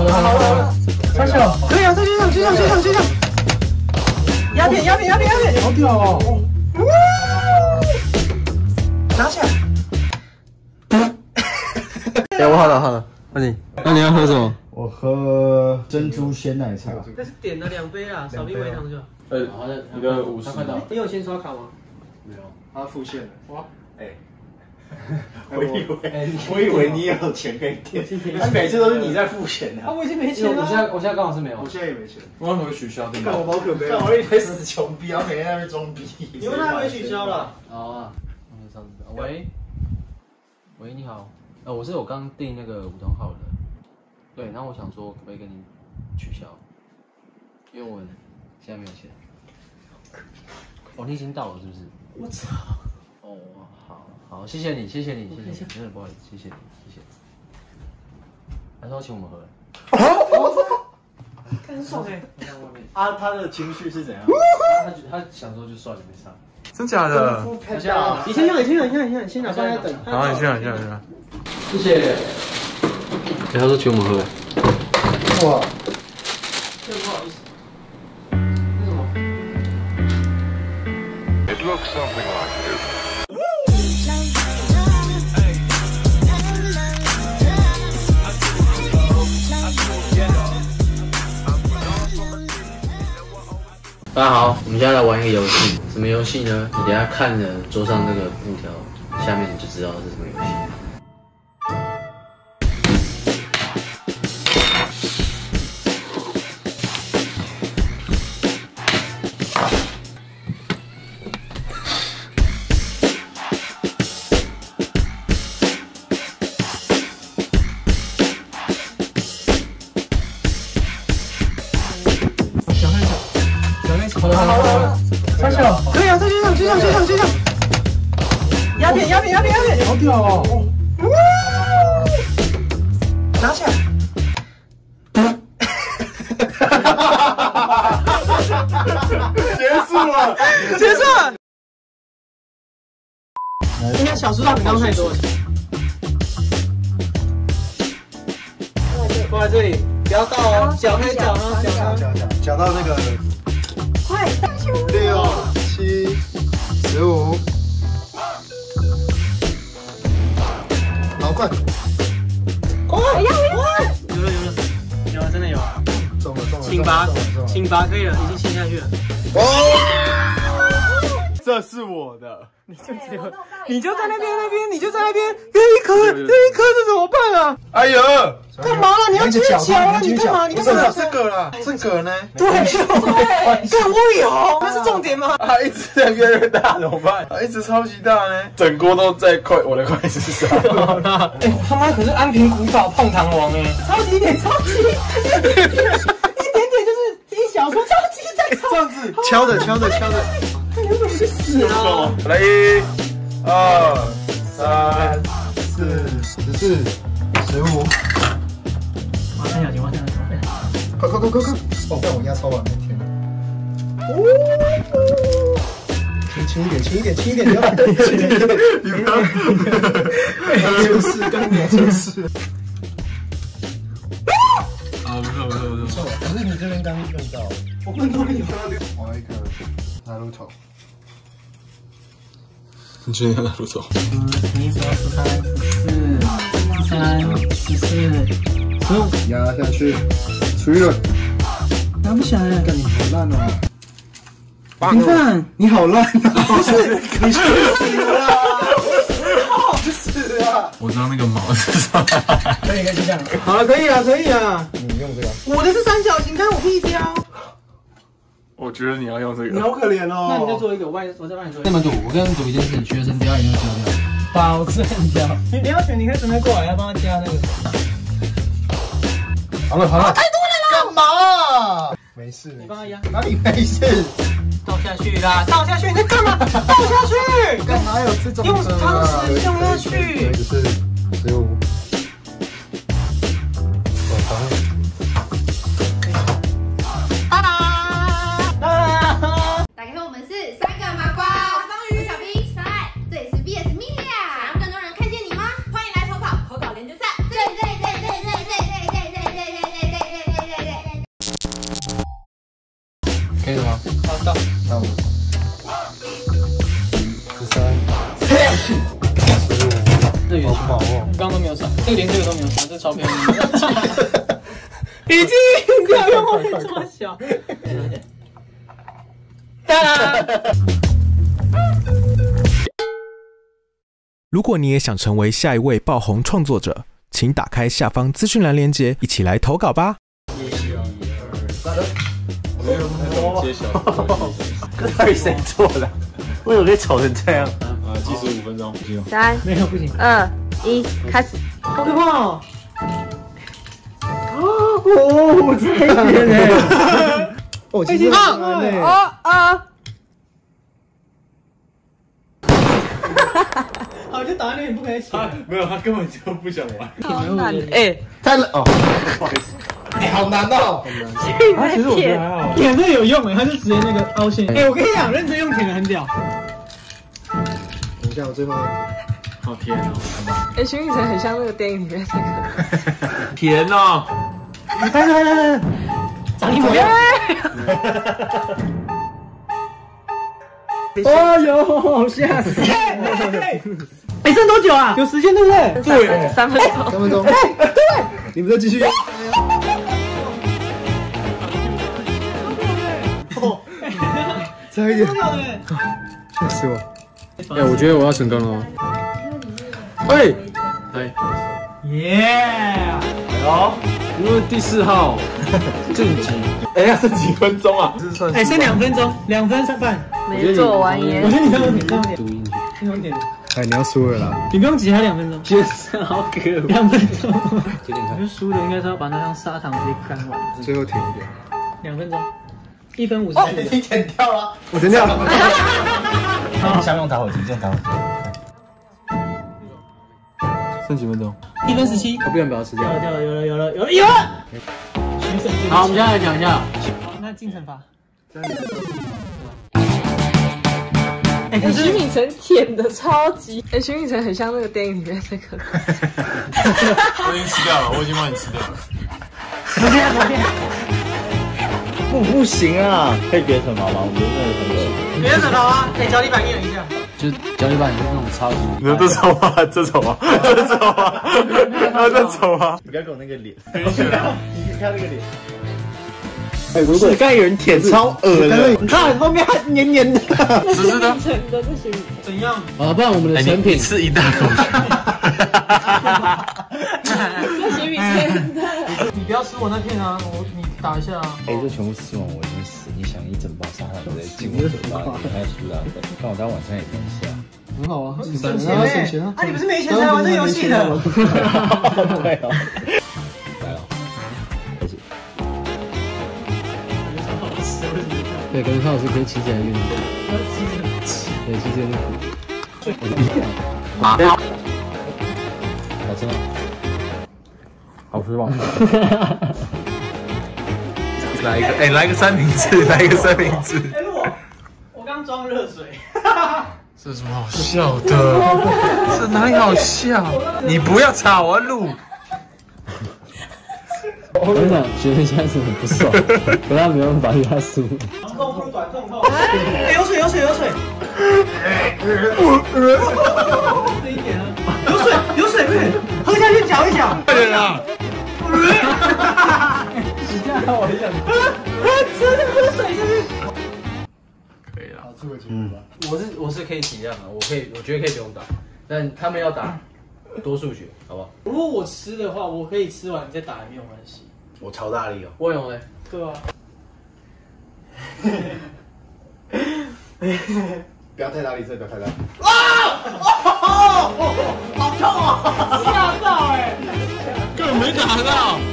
好，三小，可以啊，再接上，压扁，好屌哦！拿起来。 哎，我好了，那你要喝什么？ 我喝珍珠鲜奶茶。 但是点了2杯啦，少一微糖就好。 好的，一个50。快到。 你有先刷卡吗？ 没有， 他付现了。哇，哎， 我以为你有钱可以点，他每次都是你在付钱的。 啊，我已经没钱了。 我现在刚好是没有。 我现在也没钱。 我要回取消订单。 我好可悲啊！ 我以为死穷逼，然后每天在那边装逼。 你问他没取消了？ 好啊，上次喂，你好，我刚订那个五通号的，对，然后我想说可不可以跟你取消，因为我现在没有钱。哦，你已经到了是不是？ 我操！ 哦，好，谢谢你，真的不好意思，谢谢你。还说请我们喝。 很爽哎！ 啊，他的情绪是怎样？ 他想说就算了，没差。 真假的？ 你先用，你先拿过来等。 好，你先。 谢谢。他说请我们喝。 哇， 这不好意思。为什么？ It looks something like this. 大家好，我们现在来玩一个游戏，什么游戏呢？你等一下看着桌上这个布条，下面你就知道是什么游戏。 好，三小，可以啊，再接上，压扁，好屌哦！拿起来。结束了。 应该小苏打饼干太多了。过来这里，不要倒哦，脚可以脚啊， 脚到那个。 快 6、7、15，好快！ 有了，真的有。 中了！ 请拔可以了，已经签下去了。 这是我的， 你就在那边，这一颗这怎么办啊？ 哎呀， 干嘛啦？你要继续抢啊！你干嘛？ 这个啦，这个呢？ 对，干我有，那是重点吗？ 它一直在越来越大，怎么办？它一直超级大呢，整锅都在我的筷子上。 好啦，哎，他妈可是安平古堡碰糖王哎，超级一点，一点点就是一小撮，超级在这样子敲的。 有本事死了！ 来1、2、3、4、14、15。 哇，三小姐， 快！哦，被我压超完，天哪！轻一点，你要轻一点，你不要，就是好，不错，可是你这边刚用到， 我们都有。 我要一个拿入头。你确定要拿入头 11、12、13、14、15， 压下去，出了。 拿不起来， 干你好烂哦！ 你看， 你好烂啊！不是，你去死啦！死啊！我知道那个毛是什么。 可以，就这样。好了，可以啊。 你用这个。 我的是三角形，看我屁挑。 我觉得你要用这个。 你好可怜哦。那你再做一个，我再帮你做一个。这么赌，我跟你赌一件事，学生表演就交掉，保证交。你要选，你可以准备过来，要帮他加那个。 好了，太多了啦！干嘛？没事， 你帮他压。 哪里没事？ 倒下去啦！倒下去！你在干嘛？倒下去！ 干嘛有这种？ 用汤匙用下去。 就是15。 打开后我们是3个麻瓜，我是方宇，小兵，小爱，这里是 VS Media，想让更多人看见你吗？欢迎来投稿连就赛，对。 刚刚都没有刷，连这个都没有刷，这钞票已经不要用后面这么小。 如果你也想成为下一位爆红创作者，请打开下方资讯栏链接，一起来投稿吧。 揭晓。这到底谁做的？为什么可以丑成这样？ 计时5分钟。 3、 没有不行。 2、1，开始。 好可怕哦！ 我这一点呢？哦，其实很难呢。 好，就打在那里不可以起。 没有，他根本就不想玩。 好难哎， 太冷哦，不好意思。哎，好难哦。 其实我觉得还好，舔这有用哎，它就直接那个凹陷。哎，我跟你讲，认真用舔的很屌。 等一下，我最后好甜哦。 哎，徐宇辰很像那个电影里面那个。 甜哦。 来，长一模一样。 哦哟，吓死！ 哎，剩多久啊？有时间对不对？ 对，3分钟。 3分钟。对，你们再继续用。差一点，吓死我！ 哎，我觉得我要成功了哦。哎， 耶！ 因为第4号晋级。 哎，要剩几分钟啊？ 哎，剩2分钟，2分半。 没做完耶。 我觉得你这样点，这样点， 读进去。 这样点。 哎，你要输了啦！ 你不用挤，还2分钟。 先生好可恶。 2分钟。 9点开。 我觉得输的应该是要把那张砂糖直接干完。 最后舔一点。 2分钟，1分50。 你剪掉了。 我剪掉了。 先用打火机，先打火机。 剩几分钟 ？1分17。 我不想把它吃掉。 掉了，有了。 好，我们现在来讲一下。 好，那进惩罚。 哎，徐敏成舔的超级，哎，徐敏成很像那个电影里面那个。 我已经吃掉了，我已经帮你吃掉了。 不行啊！可以别惩罚吗？我觉得那个很恶。 别惩罚啊！哎，脚底板演一下。 就是脚底板是那种超级。 你说这丑吗？这丑吗？这丑吗？这丑吗？ 你不要给我那个脸。 很选啊！ 你看那个脸。哎，如果刚有人舔，超恶的。 你看后面还黏黏的。 只是呢？ 怎样？ 好，不然我们的成品吃一大口。 这徐敏成的。 你不要吃我那片啊！你打一下啊！ 哎，这全部吃完我已经死。你想一整包砂糖直接进我嘴巴里，太输了。但我当晚上也不能吃啊。 很好啊， 省钱啊！啊，你不是没钱才玩这游戏的？ 对哦。来了，开始。 对，可是康老师可以骑起来运动。对，骑起来运动。 好吃吗？好吃吗？ 来一个，哎，来个三明治，来一个三明治。 哎，我刚装热水。 这有什么好笑的？这哪里好笑？你不要吵，我要录。 我跟你讲，学生现在是很不爽，可他没有办法压输。 痛风短痛痛。哎，有水。这一点啊，有水，喝下去搅一搅。 快点啊！ 你这样我很想。真的喝水是不是？ 可以了。 我是可以体谅的，我觉得可以不用打，但他们要打多数决，好不好？ 如果我吃的话，我可以吃完你再打也没有关系。 我超大力哦。 我有嘞。 对啊。 不要太大力，这不要太大力。 好痛啊！吓到哎！ 根本没打到。